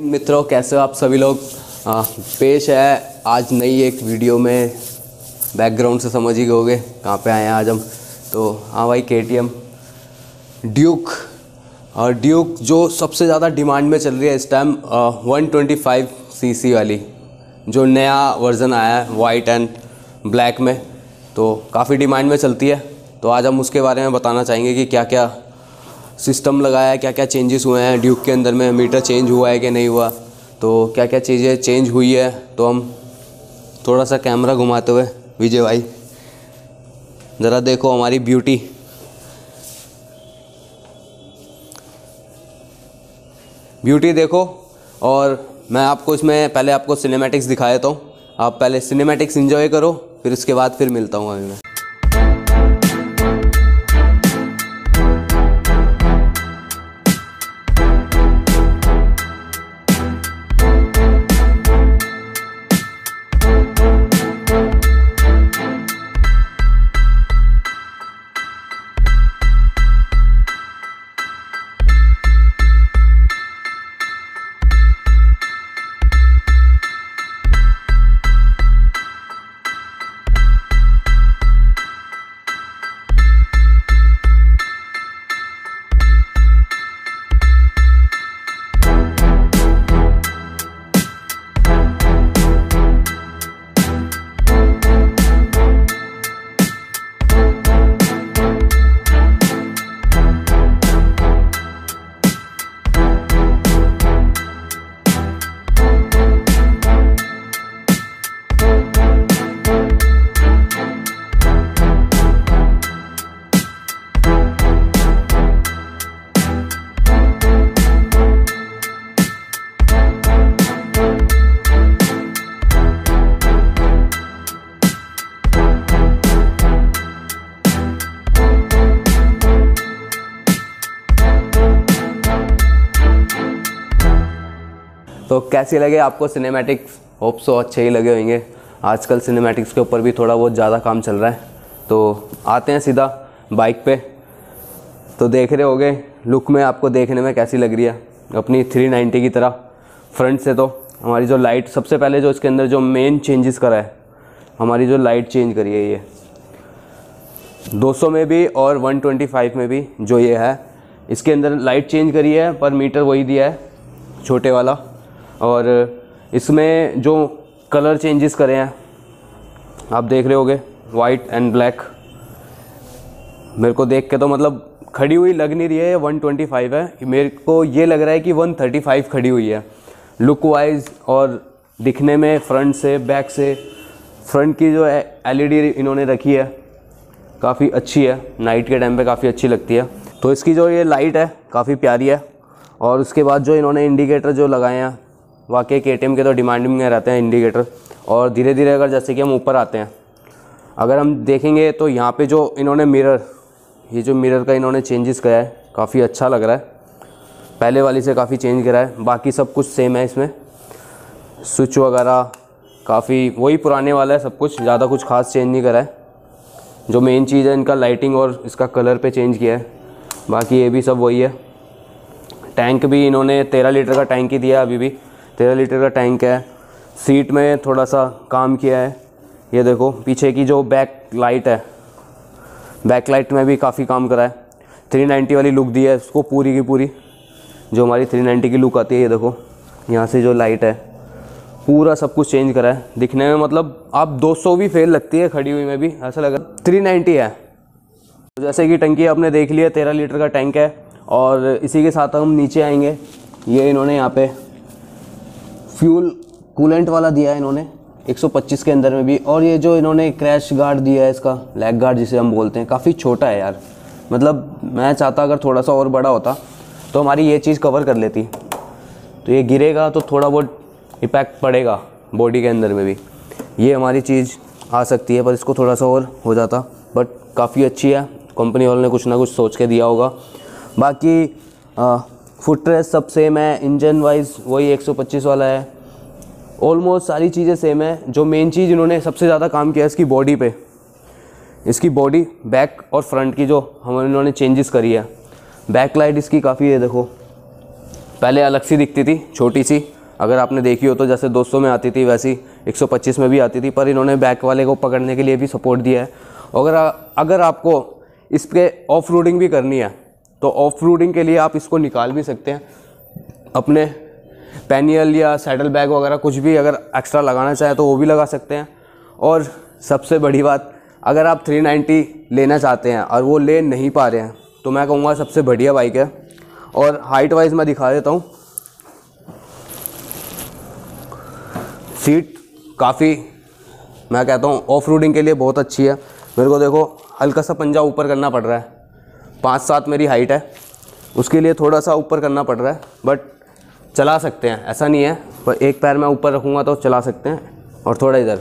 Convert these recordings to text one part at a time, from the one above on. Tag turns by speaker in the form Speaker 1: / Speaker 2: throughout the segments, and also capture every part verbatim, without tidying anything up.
Speaker 1: मित्रों, कैसे हो आप सभी लोग। आ, पेश है आज नई एक वीडियो में। बैकग्राउंड से समझ ही गए कहाँ पे आए हैं आज हम। तो हाँ भाई, के टी एम ड्यूक और ड्यूक जो सबसे ज़्यादा डिमांड में चल रही है इस time, one twenty five C C वाली जो नया वर्ज़न आया है वाइट एंड ब्लैक में, तो काफ़ी डिमांड में चलती है। तो आज हम उसके बारे में बताना चाहेंगे कि क्या क्या सिस्टम लगाया है, क्या क्या चेंजेस हुए हैं ड्यूक के अंदर में, मीटर चेंज हुआ है कि नहीं हुआ, तो क्या क्या चीज़ें चेंज हुई है। तो हम थोड़ा सा कैमरा घुमाते हुए, विजय भाई ज़रा देखो हमारी ब्यूटी। ब्यूटी देखो। और मैं आपको इसमें पहले आपको सिनेमैटिक्स दिखा देता हूँ। आप पहले सिनेमैटिक्स एंजॉय करो, फिर उसके बाद फिर मिलता हूँ अभी मैं। तो कैसी लगे आपको सिनेमैटिक्स? होप सो अच्छे ही लगे होंगे। आजकल सिनेमैटिक्स के ऊपर भी थोड़ा बहुत ज़्यादा काम चल रहा है। तो आते हैं सीधा बाइक पे। तो देख रहे होगे लुक में आपको देखने में कैसी लग रही है अपनी थ्री नाइंटी की तरह। फ्रंट से तो हमारी जो लाइट, सबसे पहले जो इसके अंदर जो मेन चेंजेस करा है, हमारी जो लाइट चेंज करी है ये दो सौ में भी और वन ट्वेंटी फाइव में भी जो ये है, इसके अंदर लाइट चेंज करी है, पर मीटर वही दिया है छोटे वाला। और इसमें जो कलर चेंजेस करे हैं आप देख रहे होगे, वाइट एंड ब्लैक। मेरे को देख के तो मतलब खड़ी हुई लग नहीं रही है, वन ट्वेंटी फाइव है, मेरे को ये लग रहा है कि वन थर्टी फाइव खड़ी हुई है लुक वाइज। और दिखने में फ्रंट से, बैक से, फ्रंट की जो एलईडी इन्होंने रखी है काफ़ी अच्छी है, नाइट के टाइम पे काफ़ी अच्छी लगती है। तो इसकी जो ये लाइट है काफ़ी प्यारी है। और उसके बाद जो इन्होंने इंडिकेटर जो लगाए हैं, वाकई के टी एम के तो डिमांडिंग में रहते हैं इंडिकेटर। और धीरे धीरे अगर जैसे कि हम ऊपर आते हैं, अगर हम देखेंगे तो यहाँ पे जो इन्होंने मिरर, ये जो मिरर का इन्होंने चेंजेस किया है काफ़ी अच्छा लग रहा है, पहले वाली से काफ़ी चेंज करा है। बाकी सब कुछ सेम है इसमें, स्विच वगैरह काफ़ी वही पुराने वाला है, सब कुछ ज़्यादा कुछ खास चेंज नहीं करा है। जो मेन चीज़ है इनका लाइटिंग और इसका कलर पे चेंज किया है, बाकी ये भी सब वही है। टैंक भी इन्होंने तेरह लीटर का टैंक ही दिया है, अभी भी तेरह लीटर का टैंक है। सीट में थोड़ा सा काम किया है, ये देखो पीछे की जो बैक लाइट है, बैक लाइट में भी काफ़ी काम करा है। थ्री नाइंटी वाली लुक दी है उसको पूरी की पूरी, जो हमारी थ्री नाइंटी की लुक आती है। ये देखो यहाँ से जो लाइट है पूरा सब कुछ चेंज करा है दिखने में। मतलब आप दो सौ भी फेल लगती है खड़ी हुई में भी, ऐसा लग रहा है थ्री नाइंटी है। तो जैसे कि टंकी आपने देख लिया, तेरह लीटर का टैंक है। और इसी के साथ हम नीचे आएंगे, ये इन्होंने यहाँ पे फ्यूल कूलेंट वाला दिया है इन्होंने एक सौ पच्चीस के अंदर में भी। और ये जो इन्होंने क्रैश गार्ड दिया है, इसका लैग गार्ड जिसे हम बोलते हैं, काफ़ी छोटा है यार। मतलब मैं चाहता अगर थोड़ा सा और बड़ा होता तो हमारी ये चीज़ कवर कर लेती। तो ये गिरेगा तो थोड़ा बहुत इम्पैक्ट पड़ेगा बॉडी के अंदर में भी, ये हमारी चीज़ आ सकती है, पर इसको थोड़ा सा और हो जाता। बट काफ़ी अच्छी है, कंपनी वालों ने कुछ ना कुछ सोच के दिया होगा। बाकी फुट रेस्ट सब सेम है, इंजन वाइज वही एक सौ पच्चीस वाला है, ऑलमोस्ट सारी चीज़ें सेम है। जो मेन चीज़ इन्होंने सबसे ज़्यादा काम किया है इसकी बॉडी पे, इसकी बॉडी बैक और फ्रंट की जो हम इन्होंने चेंजेस करी है। बैक लाइट इसकी काफ़ी है, देखो पहले अलग सी दिखती थी, छोटी सी, अगर आपने देखी हो तो, जैसे दो सौ में आती थी वैसी एक सौ पच्चीस में भी आती थी, पर इन्होंने बैक वाले को पकड़ने के लिए भी सपोर्ट दिया है। अगर अगर आपको इस पर ऑफ रोडिंग भी करनी है तो ऑफ रोडिंग के लिए आप इसको निकाल भी सकते हैं, अपने पैनियल या सैडल बैग वगैरह कुछ भी अगर एक्स्ट्रा लगाना चाहें तो वो भी लगा सकते हैं। और सबसे बड़ी बात, अगर आप थ्री नाइंटी लेना चाहते हैं और वो ले नहीं पा रहे हैं तो मैं कहूँगा सबसे बढ़िया बाइक है। और हाइट वाइज मैं दिखा देता हूँ, सीट काफ़ी, मैं कहता हूँ ऑफ रोडिंग के लिए बहुत अच्छी है। मेरे को देखो हल्का सा पंजा ऊपर करना पड़ रहा है, पाँच सात मेरी हाइट है, उसके लिए थोड़ा सा ऊपर करना पड़ रहा है, बट चला सकते हैं, ऐसा नहीं है। पर एक पैर मैं ऊपर रखूँगा तो चला सकते हैं। और थोड़ा इधर,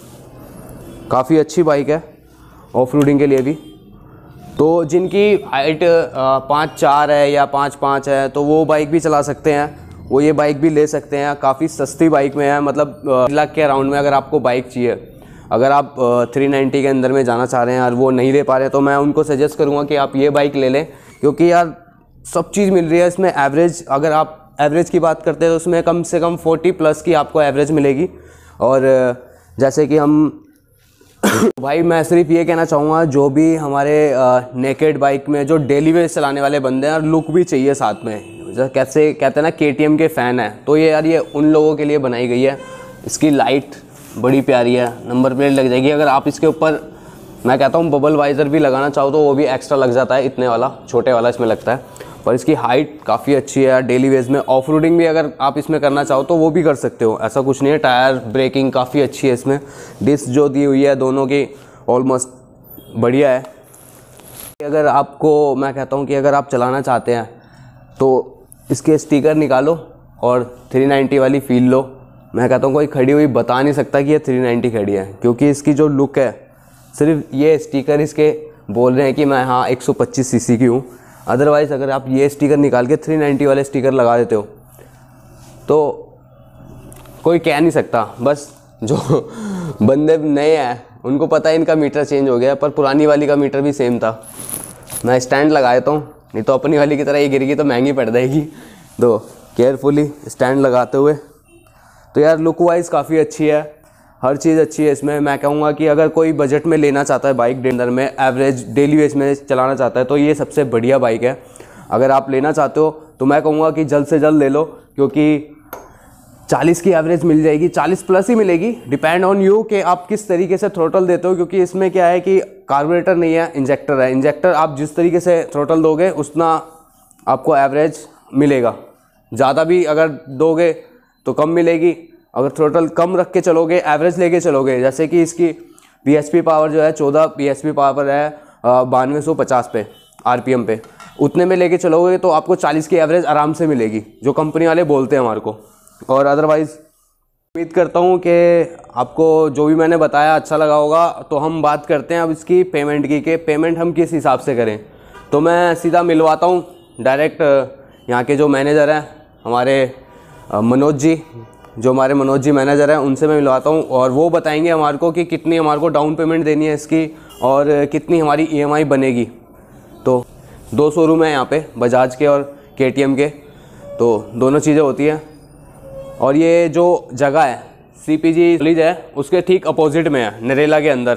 Speaker 1: काफ़ी अच्छी बाइक है ऑफ रोडिंग के लिए भी। तो जिनकी हाइट पाँच चार है या पाँच पाँच है तो वो बाइक भी चला सकते हैं, वो ये बाइक भी ले सकते हैं। काफ़ी सस्ती बाइक में है, मतलब लाख के अराउंड में अगर आपको बाइक चाहिए, अगर आप थ्री नाइंटी के अंदर में जाना चाह रहे हैं और वो नहीं ले पा रहे हैं तो मैं उनको सजेस्ट करूँगा कि आप ये बाइक ले लें, क्योंकि यार सब चीज़ मिल रही है इसमें। एवरेज, अगर आप एवरेज की बात करते हैं तो उसमें कम से कम फोर्टी प्लस की आपको एवरेज मिलेगी। और जैसे कि हम भाई मैं सिर्फ ये कहना चाहूँगा, जो भी हमारे नेकेड बाइक में जो डेली वेज चलाने वाले बंदे हैं और लुक भी चाहिए साथ में, जैसे कैसे कहते हैं ना के टी एम के फ़ैन है, तो ये यार ये उन लोगों के लिए बनाई गई है। इसकी लाइट बड़ी प्यारी है, नंबर प्लेट लग जाएगी। अगर आप इसके ऊपर, मैं कहता हूँ बबल वाइज़र भी लगाना चाहो तो वो भी एक्स्ट्रा लग जाता है, इतने वाला छोटे वाला इसमें लगता है। पर इसकी हाइट काफ़ी अच्छी है। डेली वेज में ऑफ रोडिंग भी अगर आप इसमें करना चाहो तो वो भी कर सकते हो, ऐसा कुछ नहीं है। टायर ब्रेकिंग काफ़ी अच्छी है इसमें, डिस्क जो दी हुई है दोनों की ऑलमोस्ट बढ़िया है। अगर आपको, मैं कहता हूँ कि अगर आप चलाना चाहते हैं तो इसके स्टिकर निकालो और थ्री नाइंटी वाली फील लो। मैं कहता हूँ कोई खड़ी हुई बता नहीं सकता कि ये थ्री नाइंटी खड़ी है, क्योंकि इसकी जो लुक है, सिर्फ ये स्टिकर इसके बोल रहे हैं कि मैं हाँ एक सौ पच्चीस सीसी की हूँ। अदरवाइज़ अगर आप ये स्टिकर निकाल के थ्री नाइंटी वाले स्टिकर लगा देते हो तो कोई कह नहीं सकता। बस जो बंदे नए हैं उनको पता है इनका मीटर चेंज हो गया, पर पुरानी वाली का मीटर भी सेम था। मैं स्टैंड लगा देता हूँ, नहीं तो अपनी वाली की तरह ये गिरेगी तो महंगी पड़ जाएगी। तो केयरफुली स्टैंड लगाते हुए, तो यार लुक वाइज काफ़ी अच्छी है, हर चीज़ अच्छी है इसमें। मैं कहूँगा कि अगर कोई बजट में लेना चाहता है बाइक, अंदर में एवरेज डेली वेज में चलाना चाहता है, तो ये सबसे बढ़िया बाइक है। अगर आप लेना चाहते हो तो मैं कहूँगा कि जल्द से जल्द ले लो, क्योंकि चालीस की एवरेज मिल जाएगी, चालीस प्लस ही मिलेगी। डिपेंड ऑन यू कि आप किस तरीके से थ्रोटल देते हो, क्योंकि इसमें क्या है कि कार्बोरेटर नहीं है, इंजेक्टर है। इंजेक्टर आप जिस तरीके से थ्रोटल दोगे उतना आपको एवरेज मिलेगा। ज़्यादा भी अगर दोगे तो कम मिलेगी, अगर थ्रोटल कम रख के चलोगे, एवरेज लेके चलोगे, जैसे कि इसकी पी एस पी पावर जो है चौदह पी एस पी पावर है बानवे सौ पचास पे आर पी एम पे, उतने में लेके चलोगे तो आपको चालीस की एवरेज आराम से मिलेगी, जो कंपनी वाले बोलते हैं हमारे को। और अदरवाइज़ उम्मीद करता हूँ कि आपको जो भी मैंने बताया अच्छा लगा होगा। तो हम बात करते हैं अब इसकी पेमेंट की, कि पेमेंट हम किस हिसाब से करें। तो मैं सीधा मिलवाता हूँ डायरेक्ट यहाँ के जो मैनेजर हैं हमारे मनोज जी, जो हमारे मनोज जी मैनेजर हैं, उनसे मैं मिलवाता हूँ और वो बताएंगे हमारे को कि कितनी हमारे को डाउन पेमेंट देनी है इसकी और कितनी हमारी ई एम आई बनेगी। तो दो शोरूम है यहाँ पे, बजाज के और के टी एम के, तो दोनों चीज़ें होती हैं। और ये जो जगह है सी पी जी कॉलेज है उसके ठीक अपोजिट में है, नरेला के अंदर।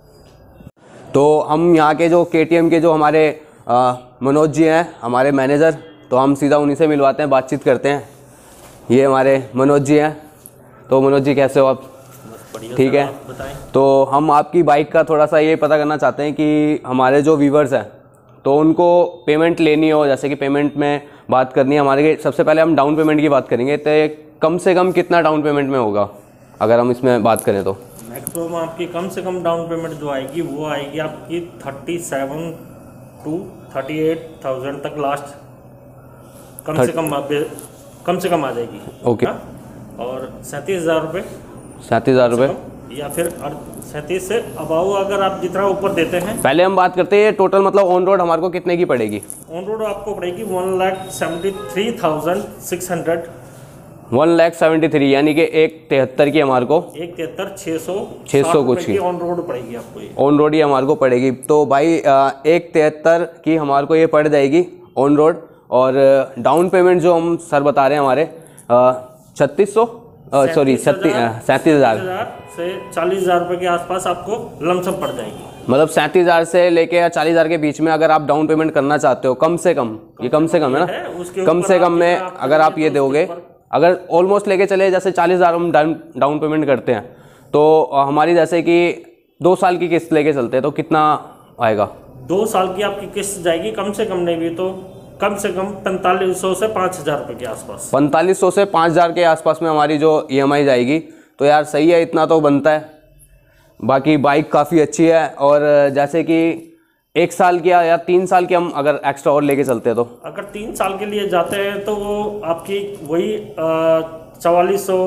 Speaker 1: तो हम यहाँ के जो के टी एम के जो हमारे आ, मनोज जी हैं हमारे मैनेजर, तो हम सीधा उन्हीं से मिलवाते हैं, बातचीत करते हैं। ये हमारे मनोज जी हैं। तो मनोज जी कैसे हो आप? ठीक है। तो हम आपकी बाइक का थोड़ा सा ये पता करना चाहते हैं कि हमारे जो व्यूवर्स हैं तो उनको पेमेंट लेनी हो, जैसे कि पेमेंट में बात करनी है हमारे, सबसे पहले हम डाउन पेमेंट की बात करेंगे। तो कम से कम कितना डाउन पेमेंट में होगा अगर हम इसमें बात करें? तो
Speaker 2: मैक्सिमम आपकी कम से कम डाउन पेमेंट जो आएगी वो आएगी आपकी thirty seven two thirty eight thousand तक लास्ट, कम से कम कम से कम आ जाएगी।
Speaker 1: ओके।
Speaker 2: और सैंतीस हज़ार रुपये
Speaker 1: सैंतीस हज़ार रुपये
Speaker 2: या फिर सैंतीस से अबाउ अगर आप जितना ऊपर देते हैं।
Speaker 1: पहले हम बात करते हैं टोटल, मतलब ऑन रोड हमारे को कितने की पड़ेगी?
Speaker 2: ऑन रोड आपको पड़ेगी one lakh seventy three thousand six hundred
Speaker 1: one lakh seventy three यानी कि एक तिहत्तर की हमारे को, एक
Speaker 2: तिहत्तर छः सौ
Speaker 1: छः सौ कुछ की
Speaker 2: ऑन रोड पड़ेगी आपको, ये
Speaker 1: ऑन रोड ही हमारे को पड़ेगी। तो भाई एक तिहत्तर की हमारे को ये पड़ जाएगी ऑन रोड। और डाउन पेमेंट जो हम सर बता रहे हैं हमारे छत्तीस सौ सॉरी सैंतीस सैंतीस हज़ार
Speaker 2: से चालीस हज़ार रुपये के आसपास आपको लमसम पड़ जाएगी।
Speaker 1: मतलब सैंतीस हज़ार से लेके या चालीस हज़ार के बीच में अगर आप डाउन पेमेंट करना चाहते हो, कम से कम, ये कम से कम है ना, कम से कम में अगर आप ये दोगे, अगर ऑलमोस्ट लेके चले जैसे चालीस हज़ार हम डाउन डाउन पेमेंट करते हैं तो हमारी जैसे कि दो साल की किस्त लेके चलते हैं तो कितना आएगा?
Speaker 2: दो साल की आपकी किस्त जाएगी कम से कम नहीं भी तो कम से कम पैंतालीस सौ से पाँच हज़ार रुपये के आसपास।
Speaker 1: पैंतालीस सौ से पाँच हज़ार के आसपास में हमारी जो ई एम आई जाएगी। तो यार सही है, इतना तो बनता है। बाकी बाइक काफ़ी अच्छी है और जैसे कि एक साल की या तीन साल की हम अगर एक्स्ट्रा और लेके चलते हैं तो
Speaker 2: अगर तीन साल के लिए जाते हैं तो वो आपकी वही चवालीस सौ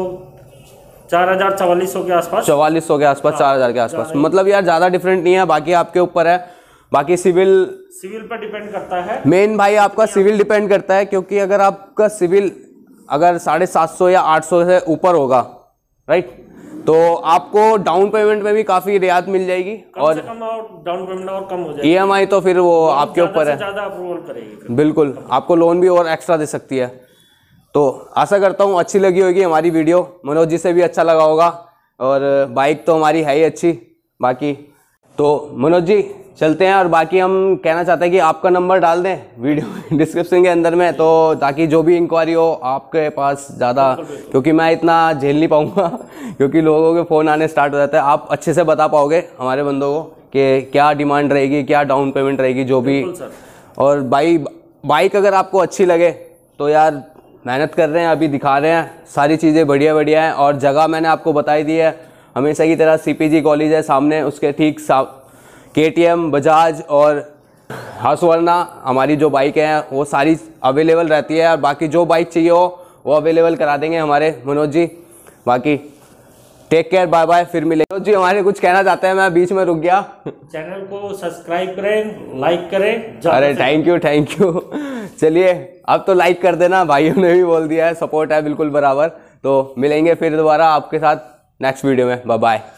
Speaker 2: चार हज़ार चवालीस सौ के आसपास
Speaker 1: चवालीस सौ के आसपास चार हज़ार के आसपास मतलब यार ज़्यादा डिफरेंट नहीं है। बाकी आपके ऊपर है, बाकी सिविल
Speaker 2: सिविल पर डिपेंड करता है।
Speaker 1: मेन भाई आपका सिविल डिपेंड करता है, क्योंकि अगर आपका सिविल अगर साढ़े सात सौ या आठ सौ से ऊपर होगा राइट, तो आपको डाउन पेमेंट में भी काफ़ी रियायत मिल जाएगी
Speaker 2: और डाउन पेमेंट और कम हो जाएगी।
Speaker 1: ई एम आई तो फिर वो आपके ऊपर है,
Speaker 2: ज़्यादा अप्रूवल करेगी,
Speaker 1: बिल्कुल आपको लोन भी और एक्स्ट्रा दे सकती है। तो आशा करता हूँ अच्छी लगी होगी हमारी वीडियो, मनोज जी से भी अच्छा लगा होगा और बाइक तो हमारी है ही अच्छी। बाकी तो मनोज जी चलते हैं और बाकी हम कहना चाहते हैं कि आपका नंबर डाल दें वीडियो डिस्क्रिप्शन के अंदर में, तो ताकि जो भी इंक्वायरी हो आपके पास ज़्यादा, क्योंकि मैं इतना झेल नहीं पाऊँगा क्योंकि लोगों के फ़ोन आने स्टार्ट हो जाते हैं। आप अच्छे से बता पाओगे हमारे बंदों को कि क्या डिमांड रहेगी, क्या डाउन पेमेंट रहेगी, जो भी। और बाई बाइक अगर आपको अच्छी लगे तो यार मेहनत कर रहे हैं, अभी दिखा रहे हैं, सारी चीज़ें बढ़िया बढ़िया हैं। और जगह मैंने आपको बताई दी है, हमेशा की तरह सी पी जी कॉलेज है सामने, उसके ठीक सा के टी एम, बजाज और हसवर्ना हमारी जो बाइक है वो सारी अवेलेबल रहती है। और बाकी जो बाइक चाहिए हो वो अवेलेबल करा देंगे हमारे मनोज जी। बाकी टेक केयर, बाय बाय, फिर मिलेंगे। मनोज जी हमारे कुछ कहना चाहते हैं, मैं बीच में रुक गया।
Speaker 2: चैनल को सब्सक्राइब करें, लाइक करें।
Speaker 1: अरे थैंक यू थैंक यू चलिए अब तो लाइक कर देना, भाइयों ने भी बोल दिया है, सपोर्ट है बिल्कुल बराबर। तो मिलेंगे फिर दोबारा आपके साथ नेक्स्ट वीडियो में, बाय बाय।